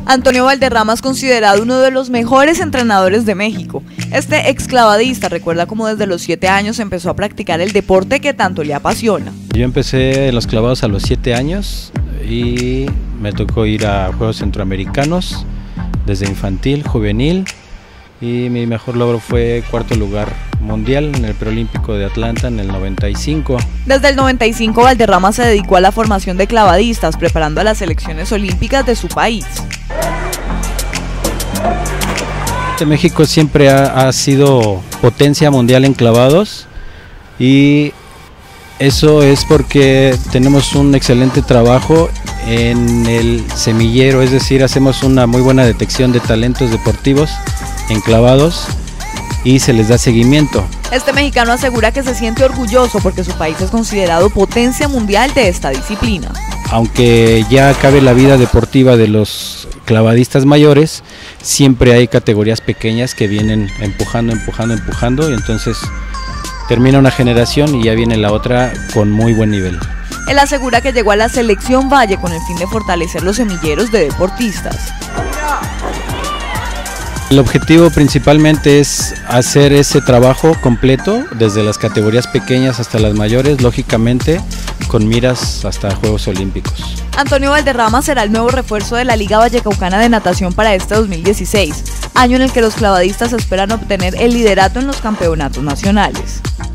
Antonio Valderrama es considerado uno de los mejores entrenadores de México. Este exclavadista recuerda cómo desde los 7 años empezó a practicar el deporte que tanto le apasiona. Yo empecé en los clavados a los 7 años y me tocó ir a Juegos Centroamericanos desde infantil, juvenil, y mi mejor logro fue 4º lugar mundial en el preolímpico de Atlanta en el 95. Desde el 95 Valderrama se dedicó a la formación de clavadistas, preparando a las selecciones olímpicas de su país. México siempre ha sido potencia mundial en clavados y eso es porque tenemos un excelente trabajo en el semillero, es decir, hacemos una muy buena detección de talentos deportivos en clavados y se les da seguimiento. Este mexicano asegura que se siente orgulloso porque su país es considerado potencia mundial de esta disciplina. Aunque ya acabe la vida deportiva de los clavadistas mayores, siempre hay categorías pequeñas que vienen empujando y entonces termina una generación y ya viene la otra con muy buen nivel. Él asegura que llegó a la selección Valle con el fin de fortalecer los semilleros de deportistas. El objetivo principalmente es hacer ese trabajo completo, desde las categorías pequeñas hasta las mayores, lógicamente con miras hasta Juegos Olímpicos. Antonio Valderrama será el nuevo refuerzo de la Liga Vallecaucana de Natación para este 2016, año en el que los clavadistas esperan obtener el liderato en los campeonatos nacionales.